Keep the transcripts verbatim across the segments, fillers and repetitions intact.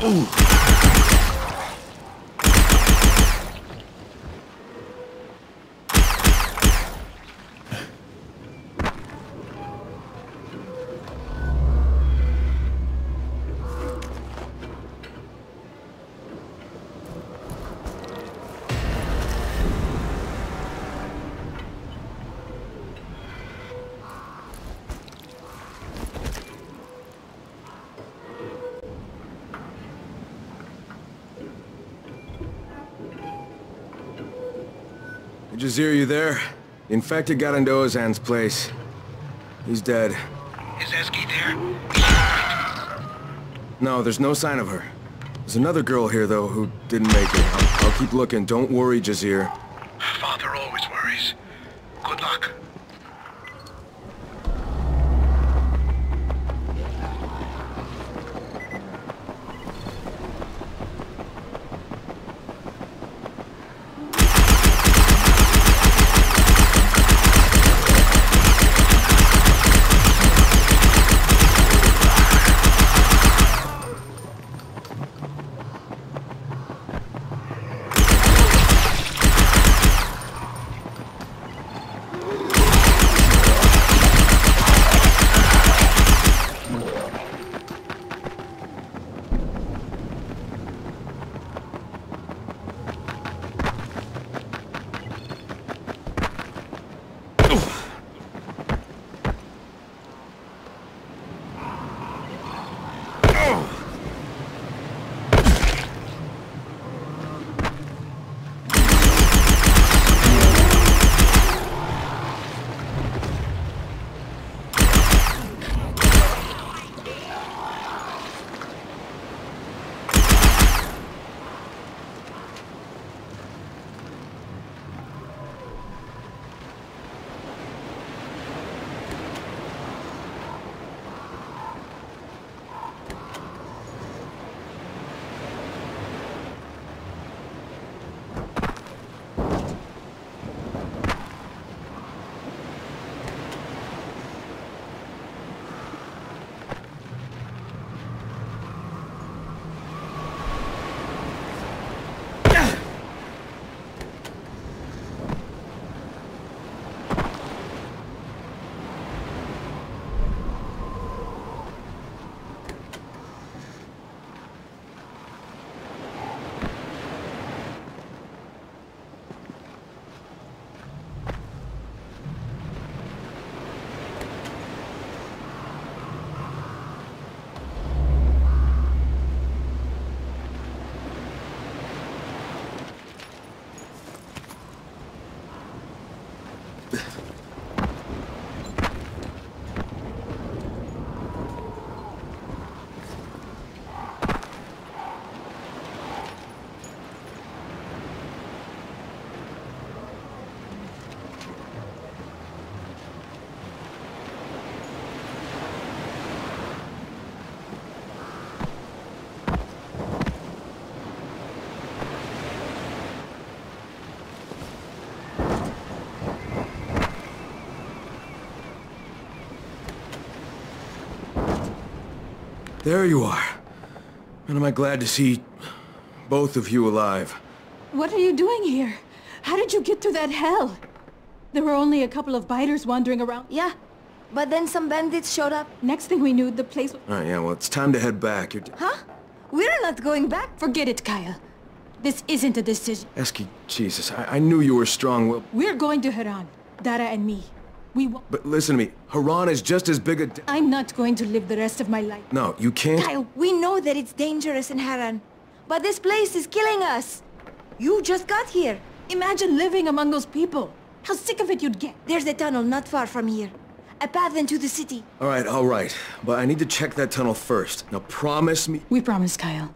Ooh. Jazir, you there? The infected got into Ozan's place. He's dead. Is Eski there? Is she alright? No, there's no sign of her. There's another girl here, though, who didn't make it. I'll, I'll keep looking. Don't worry, Jazir. Father always worries. Good luck. There you are. And am I glad to see both of you alive. What are you doing here? How did you get through that hell? There were only a couple of biters wandering around. Yeah, but then some bandits showed up. Next thing we knew, the place... Alright, yeah, well, it's time to head back. You're... Huh? We're not going back. Forget it, Kyle. This isn't a decision. Eski, Jesus, I, I knew you were strong-willed. We're going to Haran, Dara and me. We won't... But listen to me, Haran is just as big a... I'm not going to live the rest of my life. No, you can't... Kyle, we know that it's dangerous in Haran, but this place is killing us. You just got here. Imagine living among those people. How sick of it you'd get. There's a tunnel not far from here. A path into the city. All right, all right. But I need to check that tunnel first. Now promise me... We promise, Kyle.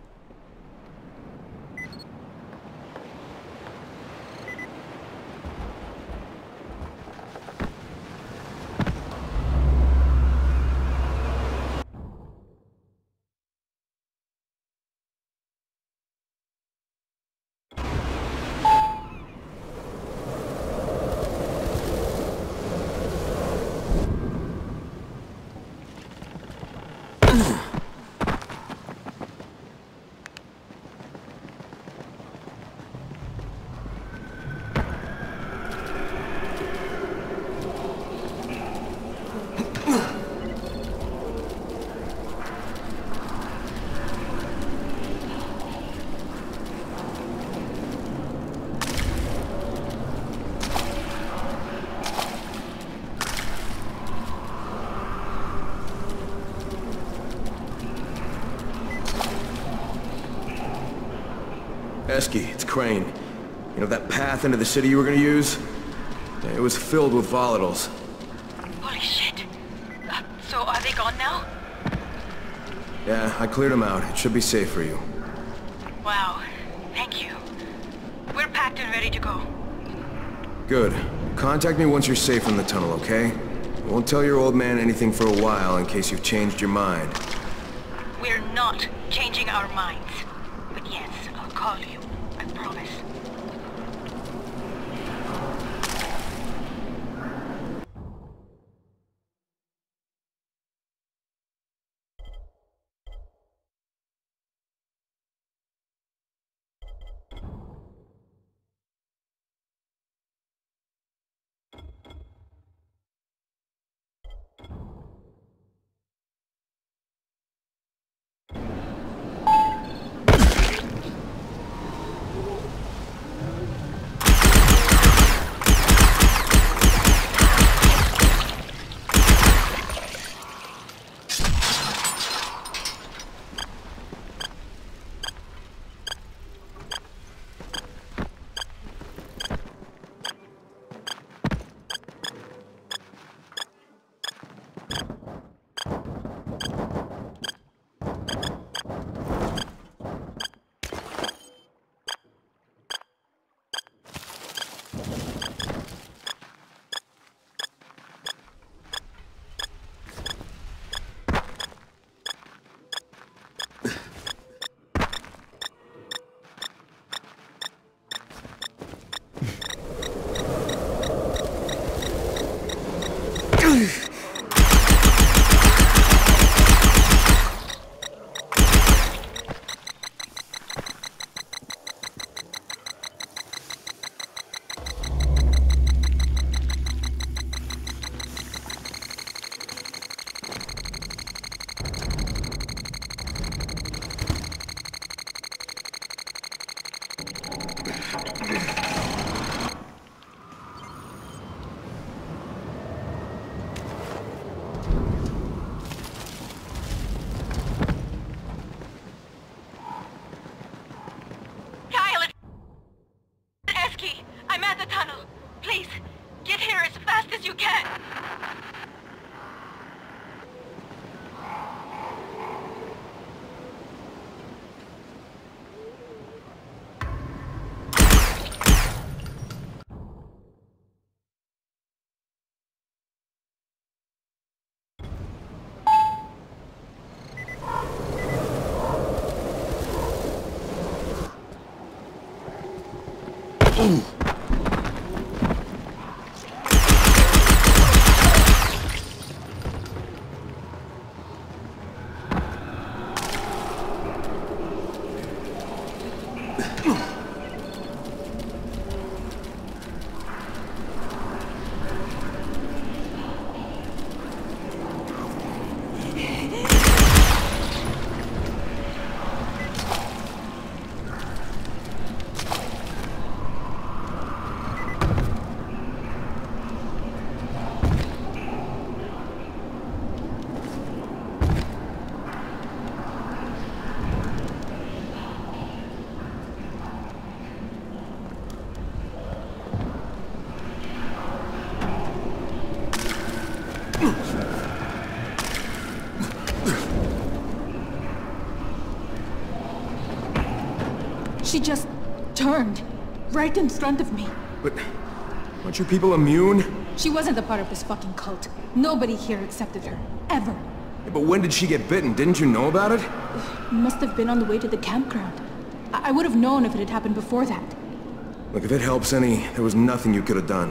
Esky, it's Crane. You know that path into the city you were gonna use? It was filled with volatiles. Holy shit. Uh, so are they gone now? Yeah, I cleared them out. It should be safe for you. Wow. Thank you. We're packed and ready to go. Good. Contact me once you're safe from the tunnel, okay? Won't tell your old man anything for a while in case you've changed your mind. We're not changing our minds. But yes, I'll call you. I promise. She just turned right in front of me. But aren't you people immune? She wasn't a part of this fucking cult. Nobody here accepted her. Ever. Yeah, but when did she get bitten? Didn't you know about it? Must have been on the way to the campground. I, I would have known if it had happened before that. Look, if it helps any, there was nothing you could have done.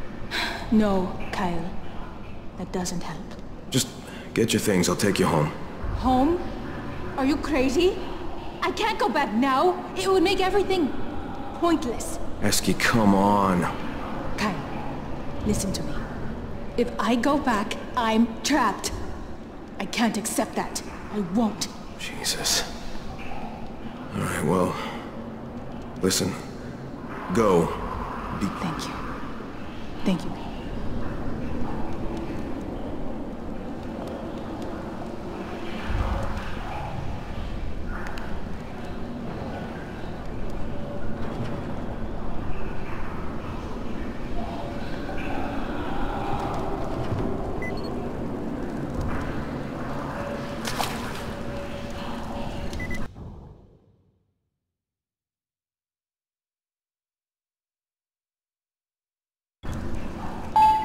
No, Kyle. That doesn't help. Just get your things, I'll take you home. Home? Are you crazy? I can't go back now. It would make everything pointless. Esky, come on. Kyle, listen to me. If I go back, I'm trapped. I can't accept that. I won't. Jesus. All right, well, listen. Go. Be... Thank you. Thank you.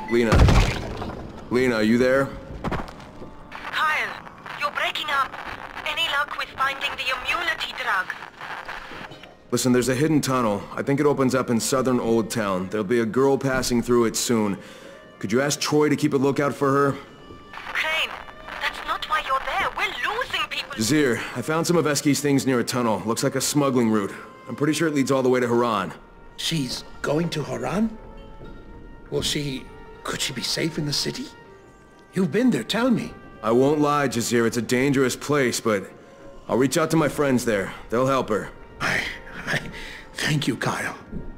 Lena. Lena, are you there? Kyle, you're breaking up. Any luck with finding the immunity drug? Listen, there's a hidden tunnel. I think it opens up in southern Old Town. There'll be a girl passing through it soon. Could you ask Troy to keep a lookout for her? Crane, that's not why you're there. We're losing people. Jazeer, I found some of Eski's things near a tunnel. Looks like a smuggling route. I'm pretty sure it leads all the way to Haran. She's going to Haran? Will she... could she be safe in the city? You've been there, tell me. I won't lie, Jazeer. It's a dangerous place, but I'll reach out to my friends there. They'll help her. I... I... thank you, Kyle.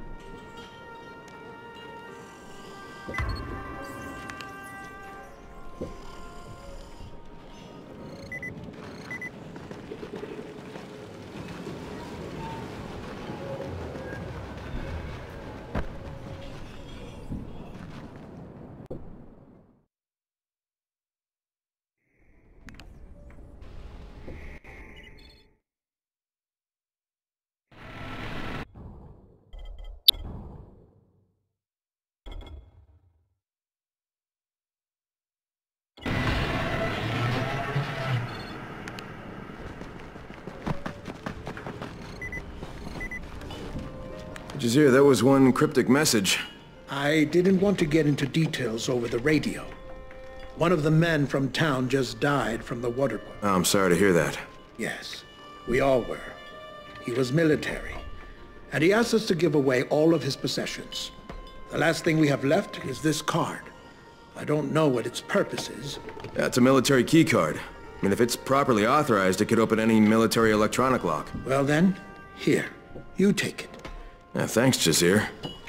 Jazeer, that was one cryptic message. I didn't want to get into details over the radio. One of the men from town just died from the water poison. Oh, I'm sorry to hear that. Yes, we all were. He was military, and he asked us to give away all of his possessions. The last thing we have left is this card. I don't know what its purpose is. That's a military key card. I mean, if it's properly authorized, it could open any military electronic lock. Well then, here, you take it. Yeah, thanks, Jazeer.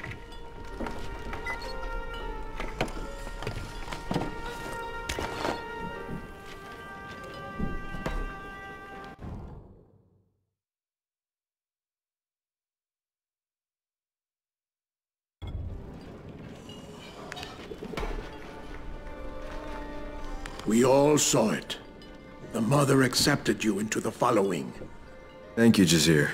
We all saw it. The Mother accepted you into the following. Thank you, Jazeer.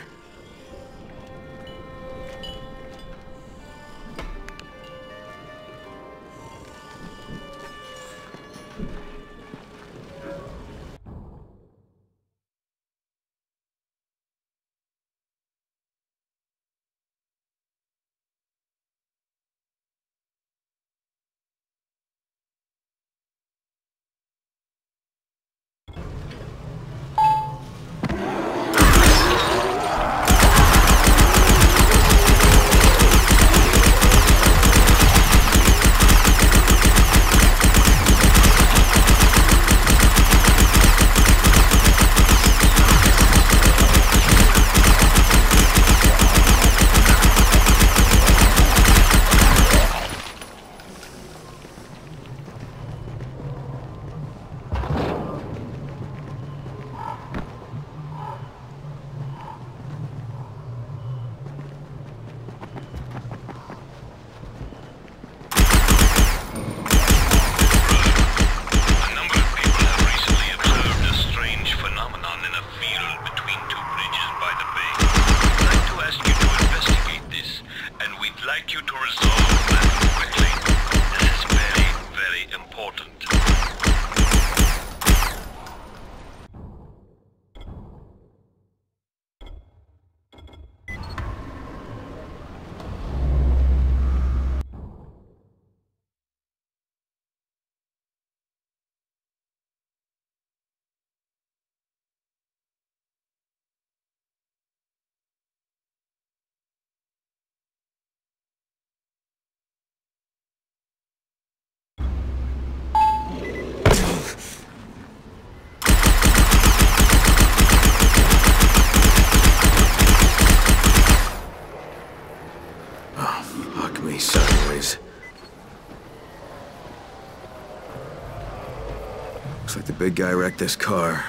Looks like the big guy wrecked this car.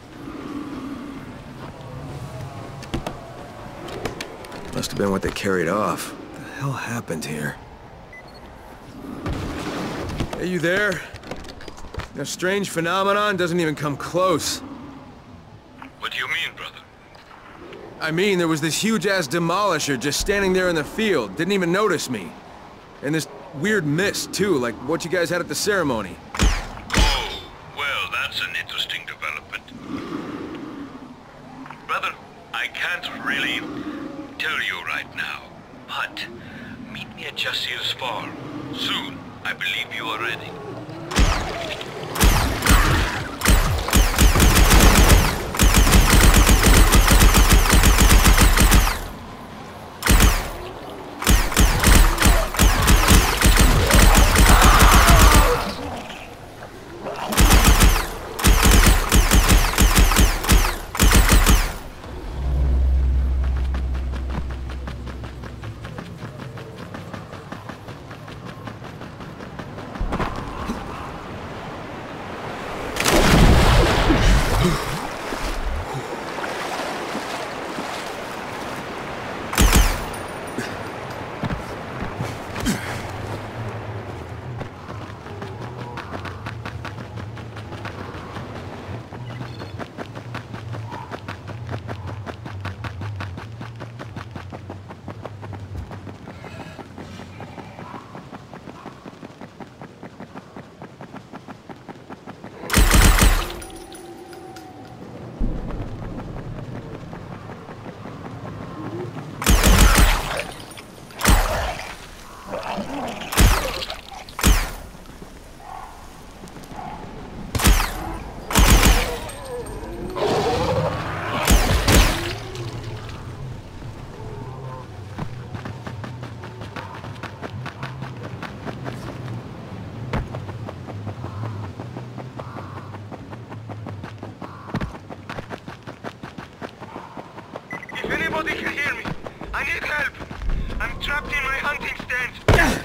Must have been what they carried off. What the hell happened here? Hey, you there? A strange phenomenon doesn't even come close. What do you mean, brother? I mean, there was this huge-ass demolisher just standing there in the field. Didn't even notice me. And this weird mist, too, like what you guys had at the ceremony. Oh, well, that's an interesting development. Brother, I can't really tell you right now, but meet me at Jasir's farm. Soon, I believe you are ready. Nobody can hear me. I need help. I'm trapped in my hunting stand.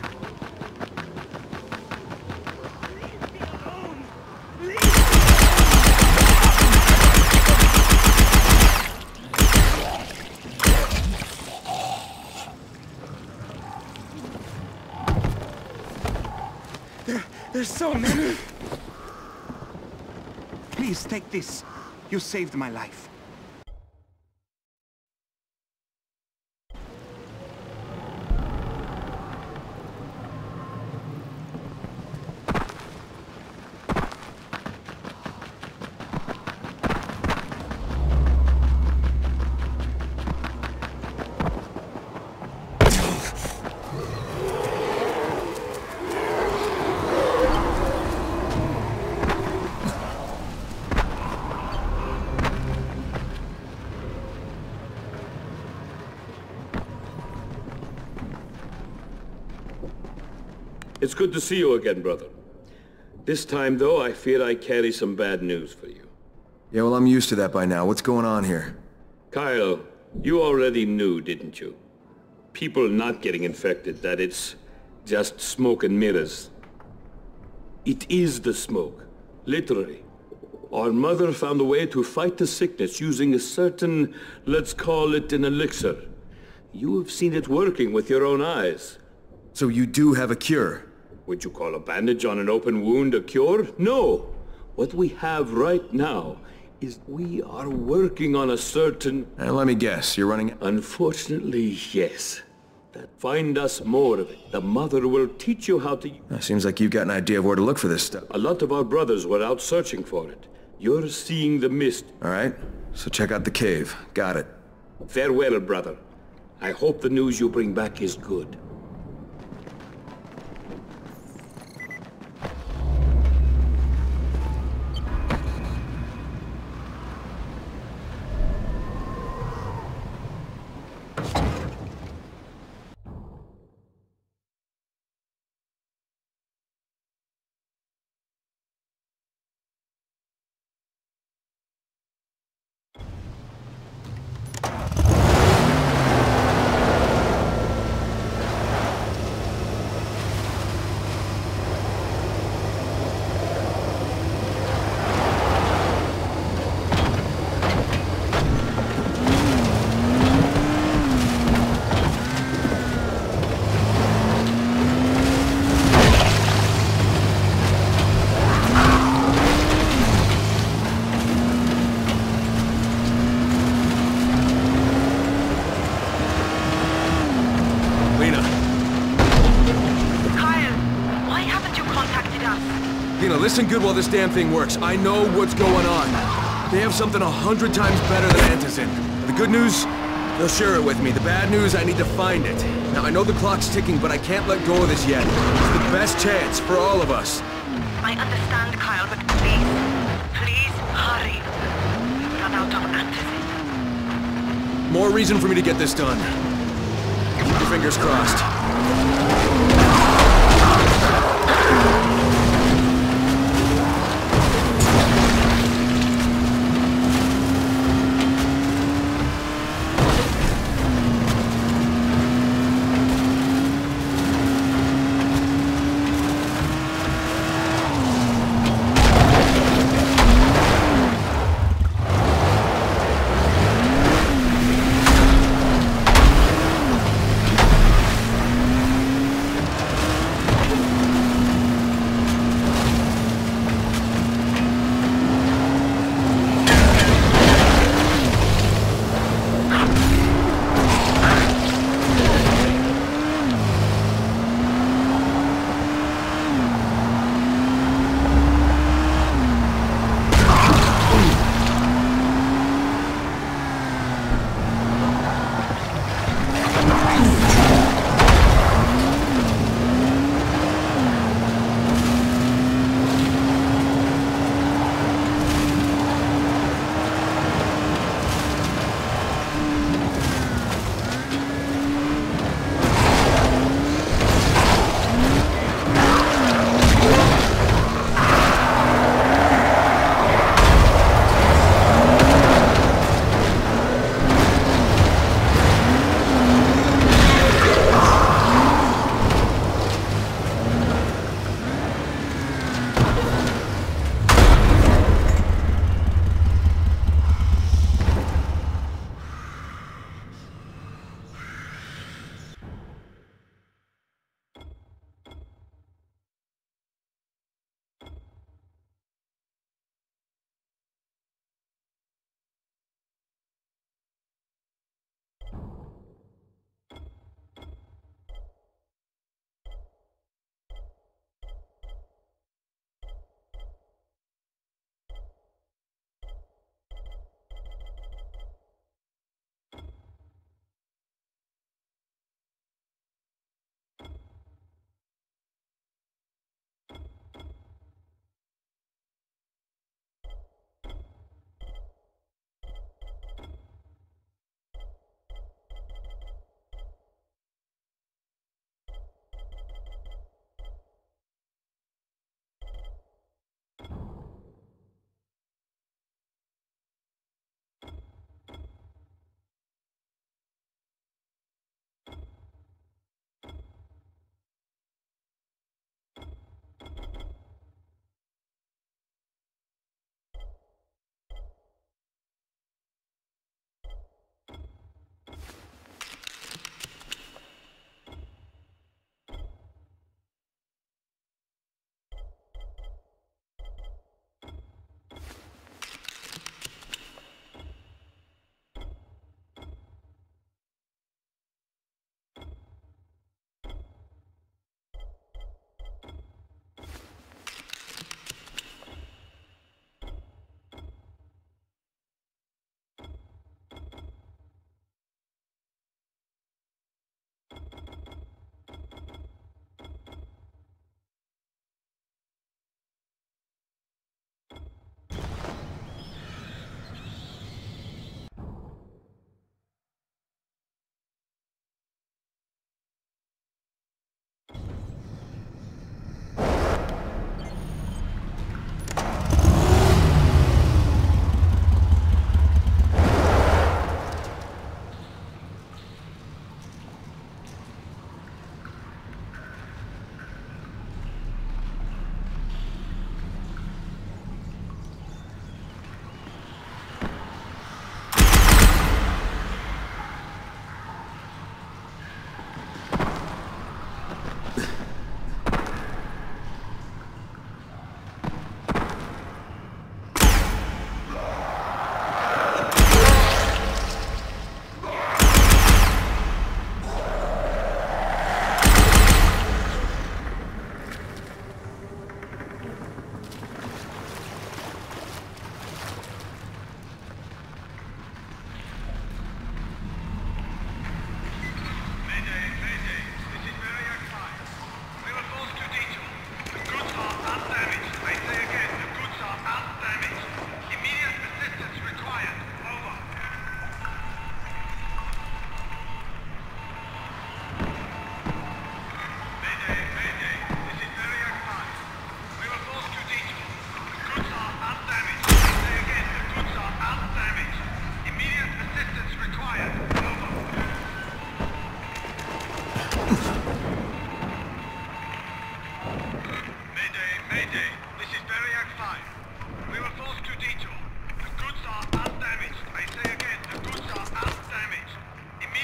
There, there's so many. Please take this. You saved my life. It's good to see you again, brother. This time, though, I fear I carry some bad news for you. Yeah, well, I'm used to that by now. What's going on here? Kyle, you already knew, didn't you? People not getting infected, that it's just smoke and mirrors. It is the smoke, literally. Our mother found a way to fight the sickness using a certain, let's call it an elixir. You have seen it working with your own eyes. So you do have a cure? Would you call a bandage on an open wound a cure? No. What we have right now is we are working on a certain... Uh, let me guess, you're running... Unfortunately, yes. That find us more of it. The mother will teach you how to... Uh, seems like you've got an idea of where to look for this stuff. A lot of our brothers were out searching for it. You're seeing the mist. All right, so check out the cave. Got it. Farewell, brother. I hope the news you bring back is good. listen good while this damn thing works. I know what's going on. They have something a hundred times better than Antizin. The good news, they'll share it with me. The bad news, I need to find it. Now, I know the clock's ticking, but I can't let go of this yet. It's the best chance for all of us. I understand, Kyle, but please, please hurry. We've run out of Antizin. More reason for me to get this done. Keep your fingers crossed.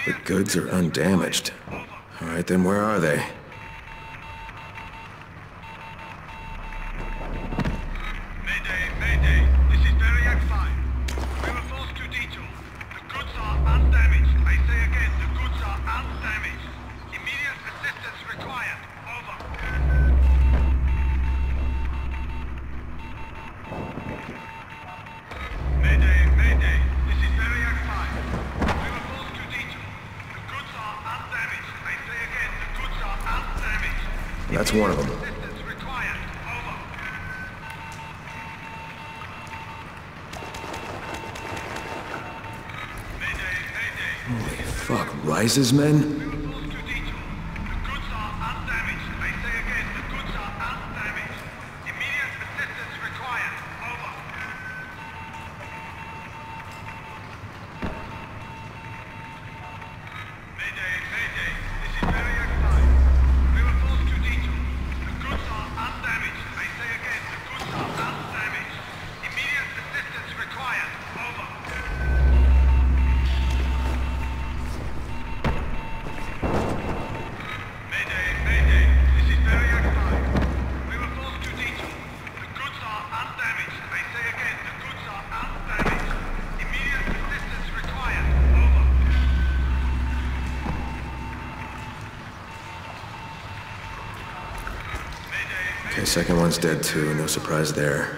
The goods are undamaged. All right, then where are they? Mayday, Mayday. This is Derrick five. We were forced to detour. The goods are undamaged. I say again, the goods are undamaged. Immediate assistance required. Over. Mayday, Mayday. This is Derrick five. We were forced to detour. The goods are undamaged. I say again, the goods are undamaged. That's one of them. Assistance required. Over. Mayday, Mayday. Holy fuck, Rise's men? We were forced to detour. The goods are undamaged. I say again, the goods are undamaged. Immediate assistance required. Over. Mayday, Mayday. This is Derrick five. We were forced to detour. The goods are undamaged. I say again, the goods are undamaged. Immediate assistance required. Over. Mayday, Mayday. This is Derrick five. We were forced to detour. The goods are undamaged. I say again, the goods are undamaged. Immediate assistance required. Over. Okay, second one's dead too. No surprise there.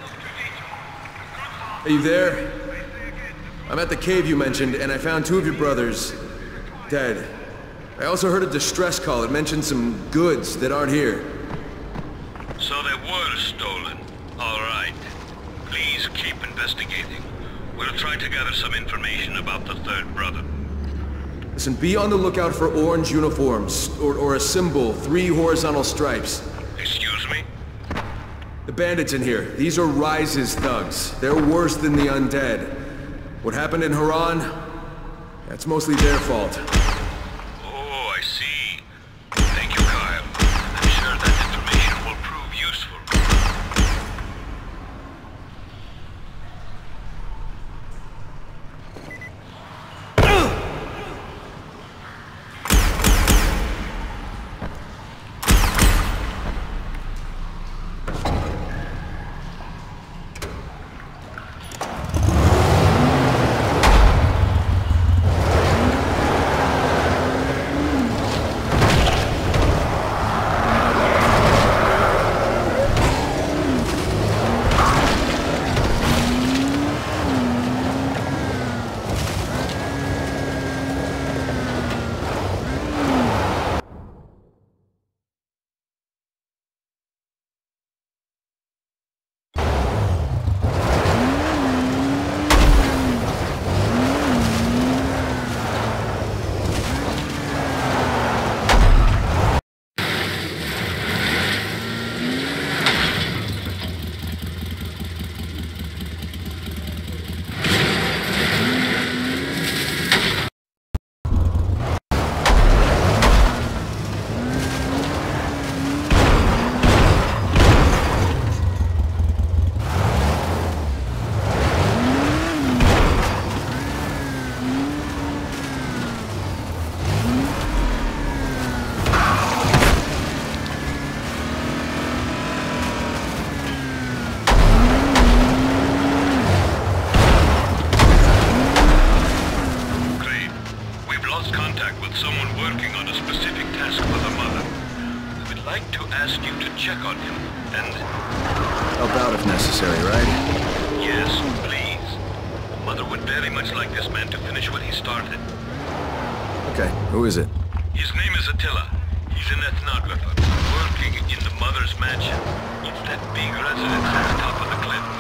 Are you there? I'm at the cave you mentioned, and I found two of your brothers dead. I also heard a distress call. It mentioned some goods that aren't here. So they were stolen. All right. Please keep investigating. We'll try to gather some information about the third brother. Listen, be on the lookout for orange uniforms, or, or a symbol, three horizontal stripes. Excuse me? The bandits in here, these are Rise's thugs. They're worse than the undead. What happened in Haran? That's mostly their fault. Oh, I see. Thank you, Kyle. I'm sure that information will prove useful. Check on him, and... Help out if necessary, right? Yes, please. Mother would very much like this man to finish what he started. Okay, who is it? His name is Attila. He's an ethnographer, working in the Mother's mansion. It's that big residence at the top of the cliff.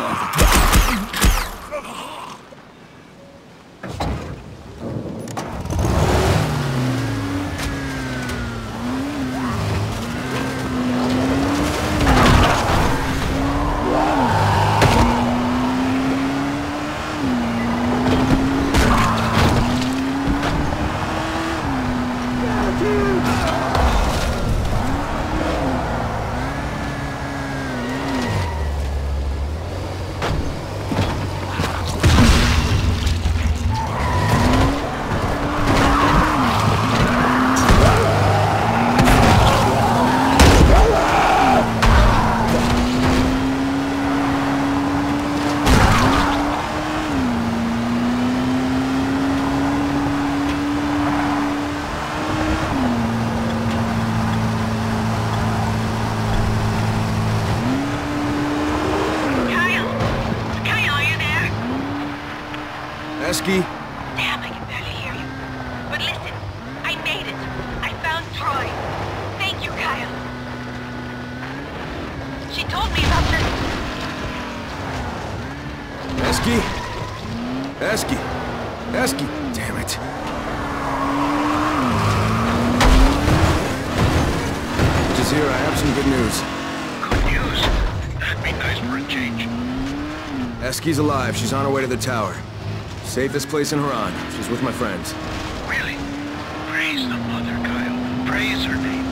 Esky? Damn, I can barely hear you. But listen, I made it. I found Troy. Thank you, Kyle. She told me about the... Esky? Esky? Esky? Damn it. Jazeera, I have some good news. Good news? That'd be nice for a change. Esky's alive. She's on her way to the tower. Safest place in Haran. She's with my friends. Really? Praise the mother, Kyle. Praise her name.